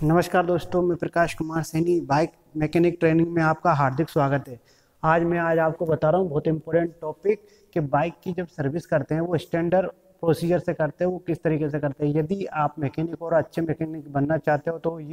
नमस्कार दोस्तों, मैं Prakash Kumar Saini bike mechanic training में आपका हार्दिक स्वागत है। आज आपको बता रहा हूँ बहुत इंपॉर्टेंट टॉपिक कि बाइक की जब सर्विस करते हैं वो स्टैंडर्ड प्रोसीजर से करते हैं, वो किस तरीके से करते हैं। यदि आप मैकेनिक और अच्छे मैकेनिक बनना चाहते हो तो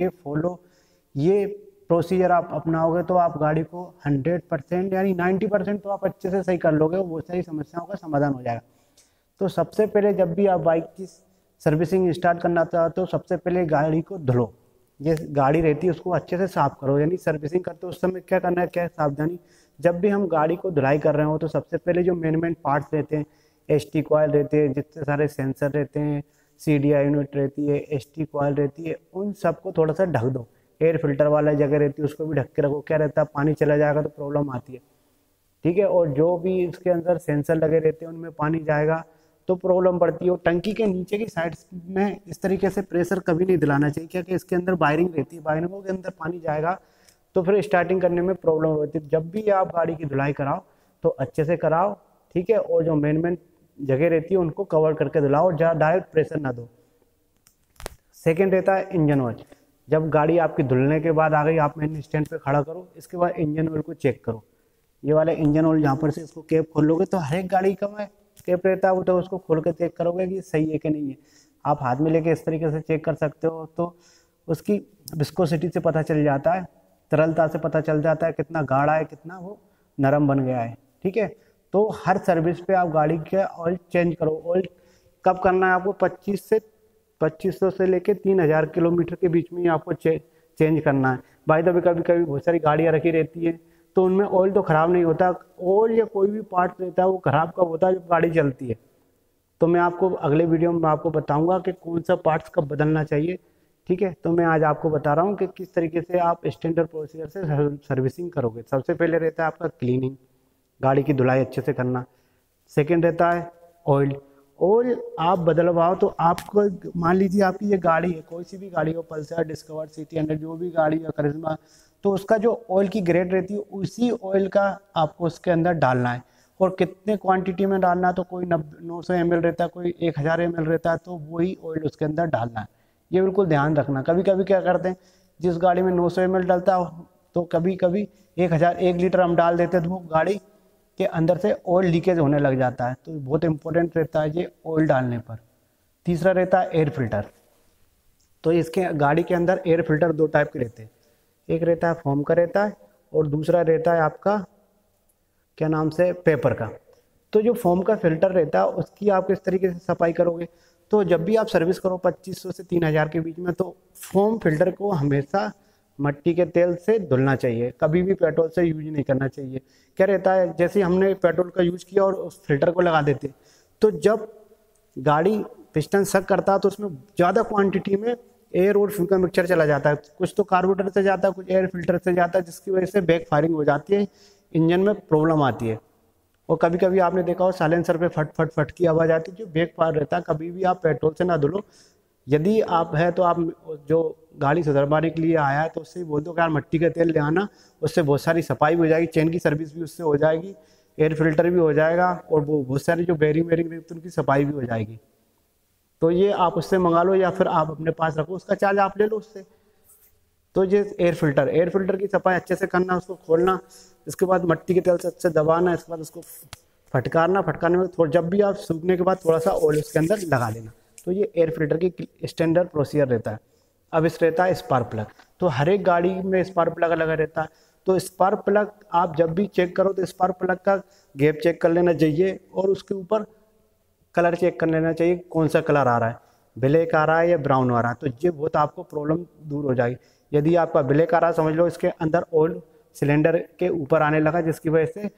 ये प्रोसीजर आप अपनाओगे तो आप गाड़ी को 100% यानी 90% तो आप अच्छे से सही कर लोगे और बहुत सारी समस्याओं का समाधान हो जाएगा। तो सबसे पहले जब भी आप बाइक की सर्विसिंग स्टार्ट करना चाहते हो, सबसे पहले गाड़ी को धुलो। ये गाड़ी रहती है उसको अच्छे से साफ करो, यानी सर्विसिंग करते हो उस समय क्या करना है, क्या सावधानी। जब भी हम गाड़ी को धुलाई कर रहे हो तो सबसे पहले जो मेन पार्ट्स रहते हैं, एसटी कॉइल रहते हैं, जितने सारे सेंसर रहते हैं, सीडीआई यूनिट रहती है, एसटी कॉइल रहती है, उन सबको थोड़ा सा ढक दो। एयर फिल्टर वाला जगह रहती है उसको भी ढक के रखो। क्या रहता है, पानी चला जाएगा तो प्रॉब्लम आती है, ठीक है। और जो भी इसके अंदर सेंसर लगे रहते हैं उनमें पानी जाएगा तो प्रॉब्लम पड़ती है। और टंकी के नीचे की साइड में इस तरीके से प्रेशर कभी नहीं दिलाना चाहिए, क्योंकि इसके अंदर वायरिंग रहती है, वायरिंगों के अंदर पानी जाएगा तो फिर स्टार्टिंग करने में प्रॉब्लम होती है। जब भी आप गाड़ी की धुलाई कराओ तो अच्छे से कराओ, ठीक है। और जो मेन जगह रहती है उनको कवर करके धुलाओ, डायरेक्ट प्रेशर ना दो। सेकेंड रहता है इंजन ऑयल। जब गाड़ी आपकी धुलने के बाद आ गई, आप मेन स्टैंड पे खड़ा करो, इसके बाद इंजन ऑयल को चेक करो। ये वाला इंजन ऑयल जहाँ पर से इसको कैप खोल लोगे तो हर एक गाड़ी का मैं कैप रहता है वो, तो उसको खोल के चेक करोगे कि सही है कि नहीं है। आप हाथ में लेके इस तरीके से चेक कर सकते हो तो उसकी विस्कोसिटी से पता चल जाता है, तरलता से पता चल जाता है कितना गाढ़ा है, कितना वो नरम बन गया है, ठीक है। तो हर सर्विस पे आप गाड़ी का ऑयल चेंज करो। ऑयल कब करना है आपको, 2500 से लेके 3000 किलोमीटर के बीच में ही आपको चेंज करना है। बाय द वे कभी कभी बहुत सारी गाड़ियाँ रखी रहती है तो उनमें ऑयल तो ख़राब नहीं होता। ऑयल या कोई भी पार्ट रहता है वो ख़राब कब होता है, जब गाड़ी चलती है। तो मैं आपको अगले वीडियो में आपको बताऊंगा कि कौन सा पार्ट्स कब बदलना चाहिए, ठीक है। तो मैं आज आपको बता रहा हूँ कि किस तरीके से आप स्टैंडर्ड प्रोसीजर से सर्विसिंग करोगे। सबसे पहले रहता है आपका क्लीनिंग, गाड़ी की धुलाई अच्छे से करना। सेकेंड रहता है ऑयल। ऑयल आप बदलवाओ तो आपको, मान लीजिए आपकी ये गाड़ी है, कोई सी भी गाड़ी हो, पल्सर, डिस्कवर, सिटी 100, जो भी गाड़ी है, करिश्मा, तो उसका जो ऑयल की ग्रेड रहती है उसी ऑयल का आपको उसके अंदर डालना है। और कितने क्वांटिटी में डालना है, तो कोई 900 ml रहता है, कोई 1000 ml रहता है, तो वही ऑयल उसके अंदर डालना है। ये बिल्कुल ध्यान रखना। कभी कभी क्या करते हैं, जिस गाड़ी में 900 ml डलता है तो कभी कभी 1 लीटर हम डाल देते हैं तो वो गाड़ी के अंदर से ऑयल लीकेज होने लग जाता है। तो बहुत इंपॉर्टेंट रहता है ये ऑयल डालने पर। तीसरा रहता है एयर फिल्टर। तो इसके गाड़ी के अंदर एयर फिल्टर 2 टाइप के रहते हैं, एक रहता है फोम का रहता है और दूसरा रहता है आपका क्या नाम से, पेपर का। तो जो फोम का फिल्टर रहता है उसकी आप किस तरीके से सफाई करोगे, तो जब भी आप सर्विस करो 2500 से 3000 के बीच में, तो फोम फिल्टर को हमेशा मट्टी के तेल से धुलना चाहिए, कभी भी पेट्रोल से यूज नहीं करना चाहिए। क्या रहता है, जैसे हमने पेट्रोल का यूज किया और उस फिल्टर को लगा देते, तो जब गाड़ी पिस्टन सक करता है तो उसमें ज़्यादा क्वांटिटी में एयर और फ्यूल का मिक्सचर चला जाता है। कुछ तो कार्बोरेटर से जाता है, कुछ एयर फिल्टर से जाता है, जिसकी वजह से बैक फायरिंग हो जाती है, इंजन में प्रॉब्लम आती है। और कभी कभी आपने देखा हो साइलेंसर पे फट फट फट की आवाज़ आती है, जो बैक फायर रहता है। कभी भी आप पेट्रोल से ना धुलो। यदि आप है तो आप जो गाड़ी सुधरवाने के लिए आया है तो उससे बोल दो कि यार मट्टी का तेल ले आना, उससे बहुत सारी सफाई भी हो जाएगी, चेन की सर्विस भी उससे हो जाएगी, एयर फिल्टर भी हो जाएगा, और वो बहुत सारी जो बेरिंग रहती है उनकी सफाई भी हो जाएगी। तो ये आप उससे मंगा लो या फिर आप अपने पास रखो, उसका चार्ज आप ले लो उससे। तो ये एयर फिल्टर की सफाई अच्छे से करना, उसको खोलना, इसके बाद मट्टी के तेल से अच्छे दबाना, इसके बाद उसको फटकारने में थोड़ा, जब भी आप सूखने के बाद थोड़ा सा ऑयल उसके अंदर लगा लेना। तो ये एयर फिल्टर की स्टैंडर्ड प्रोसीजर रहता है। अब इस रहता है स्पार्क प्लग। तो हर एक गाड़ी में स्पार्क प्लग लगा रहता है। तो स्पार्क प्लग आप जब भी चेक करो तो स्पार्क प्लग का गैप चेक कर लेना चाहिए, और उसके ऊपर कलर चेक कर लेना चाहिए, कौन सा कलर आ रहा है, ब्लैक आ रहा है या ब्राउन आ रहा है। तो ये बहुत आपको प्रॉब्लम दूर हो जाएगी। यदि आपका ब्लैक आ रहा है, समझ लो इसके अंदर ऑयल सिलेंडर के ऊपर आने लगा, जिसकी वजह से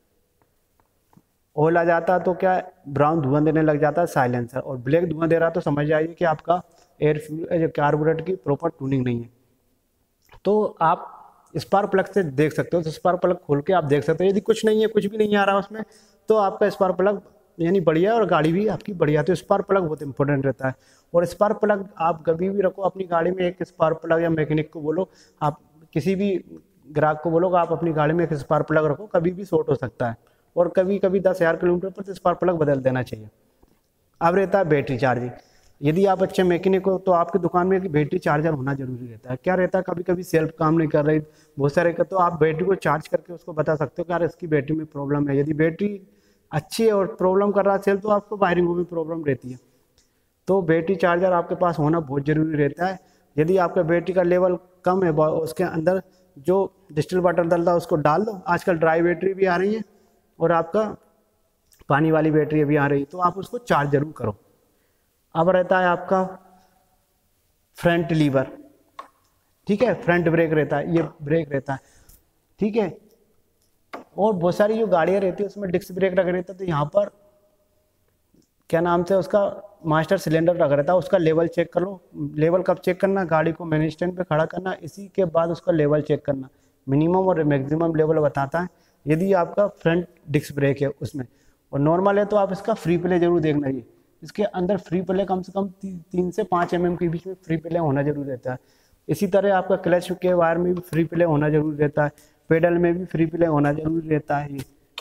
ऑयल आ जाता, तो क्या ब्राउन धुआं देने लग जाता है साइलेंसर, और ब्लैक धुआं दे रहा तो समझ जाइए कि आपका एयर फ्यूल कार्बोरेटर की प्रॉपर ट्यूनिंग नहीं है। तो आप स्पार्क प्लग से देख सकते हो। तो स्पार्क प्लग खोल के आप देख सकते हो, यदि कुछ नहीं है, कुछ भी नहीं आ रहा उसमें, तो आपका स्पार्क प्लग यानी बढ़िया है और गाड़ी भी आपकी बढ़िया। तो स्पार्क प्लग बहुत इंपॉर्टेंट रहता है। और स्पार्क प्लग आप कभी भी रखो अपनी गाड़ी में, एक स्पार्क प्लग, या मैकेनिक को बोलो, आप किसी भी ग्राहक को बोलो आप अपनी गाड़ी में एक स्पार्क प्लग रखो, कभी भी शॉर्ट हो सकता है। और कभी कभी 10,000 किलोमीटर पर स्पार्क प्लग बदल देना चाहिए। अब रहता है बैटरी चार्जिंग। यदि आप अच्छे मैकेनिक हो तो आपकी दुकान में एक बैटरी चार्जर होना जरूरी रहता है। क्या रहता है, कभी कभी सेल्फ काम नहीं कर रही, बहुत सारे का, तो आप बैटरी को चार्ज करके उसको बता सकते हो कि यार इसकी बैटरी में प्रॉब्लम है। यदि बैटरी अच्छी है और प्रॉब्लम कर रहा है सेल्फ, तो आपको वायरिंग में प्रॉब्लम रहती है। तो बैटरी चार्जर आपके पास होना बहुत ज़रूरी रहता है। यदि आपका बैटरी का लेवल कम है, उसके अंदर जो डिस्टिल वाटर डलता है उसको डाल दो। आजकल ड्राई बैटरी भी आ रही है और आपका पानी वाली बैटरी भी आ रही है, तो आप उसको चार्ज जरूर करो। अब रहता है आपका फ्रंट लीवर, ठीक है, फ्रंट ब्रेक रहता है, ये ब्रेक रहता है, ठीक है। और बहुत सारी जो गाड़ियाँ रहती है उसमें डिस्क ब्रेक रख रहता है, तो यहाँ पर क्या नाम से उसका मास्टर सिलेंडर रख रहता है, उसका लेवल चेक कर लो। लेवल कब चेक करना, गाड़ी को मेन स्टैंड पे खड़ा करना, इसी के बाद उसका लेवल चेक करना। मिनिमम और मैक्सिमम लेवल बताता है। यदि आपका फ्रंट डिस्क ब्रेक है उसमें और नॉर्मल है, तो आप इसका फ्री प्ले जरूर देखना। ये इसके अंदर फ्री प्ले कम से कम 3 से 5 mm के बीच में फ्री प्ले होना जरूर रहता है। इसी तरह आपका क्लच के वायर में भी फ्री प्ले होना जरूरी रहता है, पेडल में भी फ्री प्ले होना जरूरी रहता है।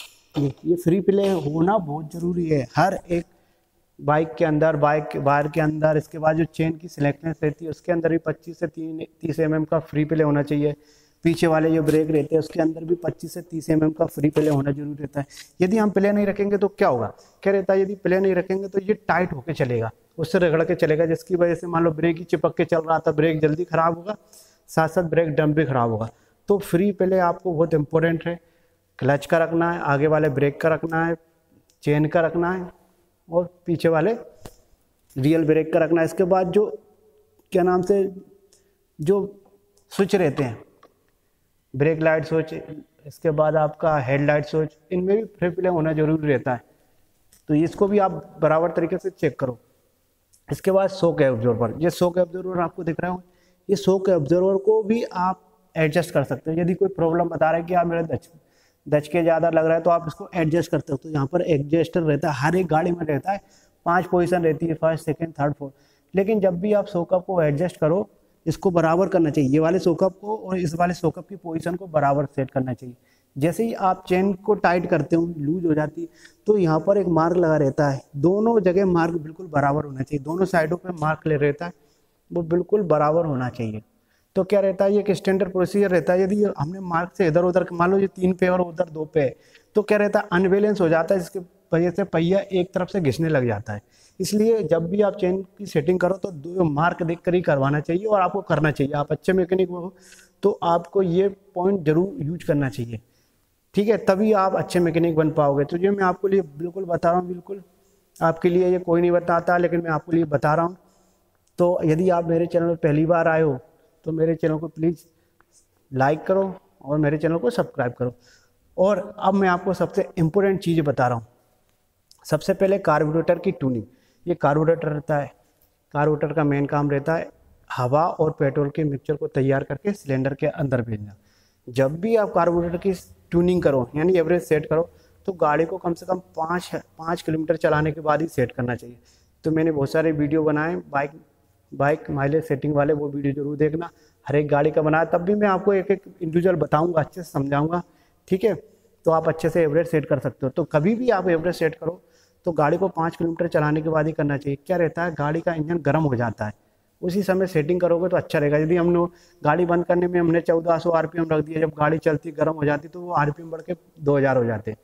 ये फ्री प्ले होना बहुत ज़रूरी है हर एक बाइक के अंदर, बाइक वायर के अंदर। इसके बाद जो चेन की सिलेक्टनेस रहती है उसके अंदर भी 25 से 30 mm का फ्री प्ले होना चाहिए। पीछे वाले जो ब्रेक रहते हैं उसके अंदर भी 25 से 30 mm का फ्री प्ले होना जरूरी रहता है। यदि हम प्ले नहीं रखेंगे तो क्या होगा, क्या रहता है, यदि प्ले नहीं रखेंगे तो ये टाइट होकर चलेगा, उससे रगड़ के चलेगा, जिसकी वजह से मान लो ब्रेक ही चिपक के चल रहा था, ब्रेक जल्दी खराब होगा, साथ साथ ब्रेक डंप भी खराब होगा। तो फ्री प्ले आपको बहुत इंपॉर्टेंट है। क्लच का रखना है, आगे वाले ब्रेक का रखना है, चेन का रखना है और पीछे वाले रियल ब्रेक का रखना है। इसके बाद जो क्या नाम से जो स्विच रहते हैं, ब्रेक लाइट स्विच, इसके बाद आपका हेडलाइट स्विच, इनमें भी फ्री प्ले होना जरूरी रहता है। तो इसको भी आप बराबर तरीके से चेक करो। इसके बाद शॉक एब्जॉर्बर, ये शॉक एब्जॉर्बर आपको दिख रहा है, ये शॉक एब्जॉर्बर को भी आप एडजस्ट कर सकते हो। यदि कोई प्रॉब्लम बता रहा है कि आप मेरे दचके ज़्यादा लग रहा है, तो आप इसको एडजस्ट करते हो। तो यहाँ पर एडजस्टर रहता है, हर एक गाड़ी में रहता है, 5 पोजीशन रहती है, फर्स्ट, सेकंड, थर्ड, फोर्थ। लेकिन जब भी आप शॉकअप को एडजस्ट करो, इसको बराबर करना चाहिए, ये वाले शॉकअप को और इस वाले शॉकअप की पोजीशन को बराबर सेट करना चाहिए। जैसे ही आप चेन को टाइट करते हो, लूज हो जाती, तो यहाँ पर एक मार्क लगा रहता है, दोनों जगह मार्क बिल्कुल बराबर होना चाहिए, दोनों साइडों पे मार्क ले रहता है, वो बिल्कुल बराबर होना चाहिए। तो क्या रहता है, ये एक स्टैंडर्ड प्रोसीजर रहता है। यदि हमने मार्क से इधर उधर, मान लो ये 3 पे और उधर 2 पे है, तो क्या रहता है, अनबैलेंस हो जाता है, जिसकी वजह से पहिया एक तरफ से घिसने लग जाता है। इसलिए जब भी आप चेन की सेटिंग करो तो 2 मार्क देख कर ही करवाना चाहिए और आपको करना चाहिए। आप अच्छे मैकेनिक हो तो आपको ये पॉइंट जरूर यूज करना चाहिए, ठीक है, तभी आप अच्छे मैकेनिक बन पाओगे। तो ये मैं आपको लिए बिल्कुल बता रहा हूँ, बिल्कुल आपके लिए ये कोई नहीं बताता, लेकिन मैं आपके लिए बता रहा हूँ। तो यदि आप मेरे चैनल पर पहली बार आए हो तो मेरे चैनल को प्लीज़ लाइक करो और मेरे चैनल को सब्सक्राइब करो। और अब मैं आपको सबसे इम्पोर्टेंट चीज़ बता रहा हूँ। सबसे पहले कार्बोरेटर की ट्यूनिंग। ये कार्बोरेटर रहता है, कार्बोरेटर का मेन काम रहता है हवा और पेट्रोल के मिक्सचर को तैयार करके सिलेंडर के अंदर भेजना। जब भी आप कार्बोरेटर की ट्यूनिंग करो, यानी एवरेज सेट करो, तो गाड़ी को कम से कम 5 किलोमीटर चलाने के बाद ही सेट करना चाहिए। तो मैंने बहुत सारे वीडियो बनाए बाइक माइलेज सेटिंग वाले, वो वीडियो जरूर देखना। हर एक गाड़ी का बनाया, तब भी मैं आपको एक एक इंडिविजुअल बताऊंगा, अच्छे से समझाऊंगा, ठीक है। तो आप अच्छे से एवरेज सेट कर सकते हो। तो कभी भी आप एवरेज सेट करो तो गाड़ी को 5 किलोमीटर चलाने के बाद ही करना चाहिए। क्या रहता है, गाड़ी का इंजन गर्म हो जाता है, उसी समय सेटिंग करोगे तो अच्छा रहेगा। यदि हमने गाड़ी बंद करने में हमने 1400 RPM रख दिया, जब गाड़ी चलती गर्म हो जाती तो वो RPM बढ़ के 2000 हो जाते।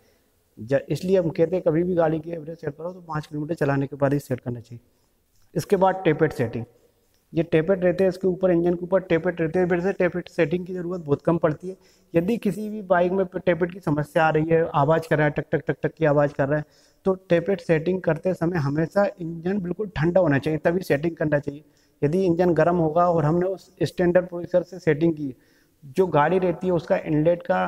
इसलिए हम कहते हैं कभी भी गाड़ी की एवरेज सेट करो तो 5 किलोमीटर चलाने के बाद ही सेट करना चाहिए। इसके बाद टेपेट सेटिंग। ये टेपेट रहते हैं, इसके ऊपर इंजन के ऊपर टेपेट रहते हैं, फिर से टेपेट सेटिंग की ज़रूरत बहुत कम पड़ती है। यदि किसी भी बाइक में टेपेट की समस्या आ रही है, आवाज़ कर रहा है, टक टक टक टक की आवाज़ कर रहा है, तो टेपेट सेटिंग करते समय हमेशा इंजन बिल्कुल ठंडा होना चाहिए, तभी सेटिंग करना चाहिए। यदि इंजन गर्म होगा और हमने उस स्टैंडर्ड प्रोसीजर से सेटिंग की, जो गाड़ी रहती है उसका इनलेट का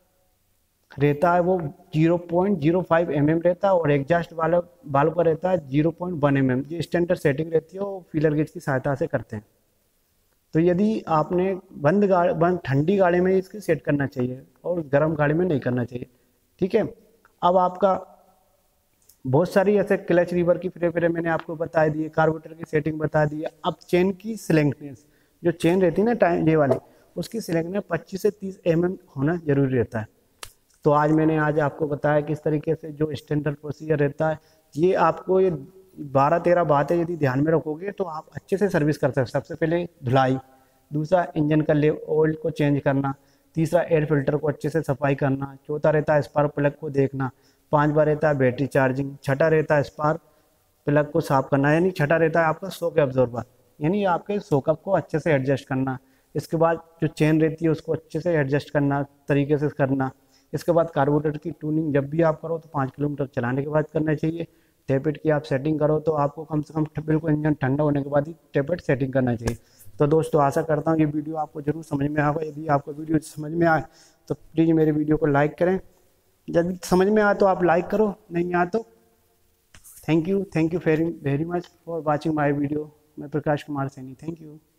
रहता है वो 0.05 mm रहता है और एग्जॉस्ट वाल्व का रहता है 0.1 mm। जो स्टैंडर्ड सेटिंग रहती है वो फीलर गेज की सहायता से करते हैं। तो यदि आपने बंद ठंडी गाड़ी में इसकी सेट करना चाहिए और गर्म गाड़ी में नहीं करना चाहिए, ठीक है। अब आपका बहुत सारी ऐसे क्लच लीवर की फिर मैंने आपको बता दी, कार्बोरेटर की सेटिंग बता दी। अब चेन की सिलेक्टनेस, जो चेन रहती है ना टाइम ये वाली, उसकी सिलेक्टनेस 25 से 30 mm होना जरूरी रहता है। तो आज आपको बताया किस तरीके से जो स्टैंडर्ड प्रोसीजर रहता है, ये आपको ये 12-13 बातें यदि ध्यान में रखोगे तो आप अच्छे से सर्विस कर सकते। सबसे पहले धुलाई, दूसरा इंजन का ऑयल को चेंज करना, तीसरा एयर फिल्टर को अच्छे से सफाई करना, चौथा रहता है स्पार्क प्लग को देखना, 5वां रहता है बैटरी चार्जिंग, छठा रहता है स्पार्क प्लग को साफ करना, यानी छठा रहता है आपका शॉक एब्जॉर्बर, यानी आपके शॉकअप को अच्छे से एडजस्ट करना। इसके बाद जो चेन रहती है उसको अच्छे से एडजस्ट करना, तरीके से करना। इसके बाद कार्बोरेटर की ट्यूनिंग जब भी आप करो तो 5 किलोमीटर चलाने के बाद करना चाहिए। टेपेट की आप सेटिंग करो तो आपको कम से कम बिल्कुल इंजन ठंडा होने के बाद ही टेपेट सेटिंग करना चाहिए। तो दोस्तों आशा करता हूँ ये वीडियो आपको जरूर समझ में आएगा। यदि आपको वीडियो समझ में आए तो प्लीज़ मेरे वीडियो को लाइक करें। यदि समझ में आए तो आप लाइक करो, नहीं आए तो thank you very much for watching my video. मैं प्रकाश कुमार सैनी, थैंक यू।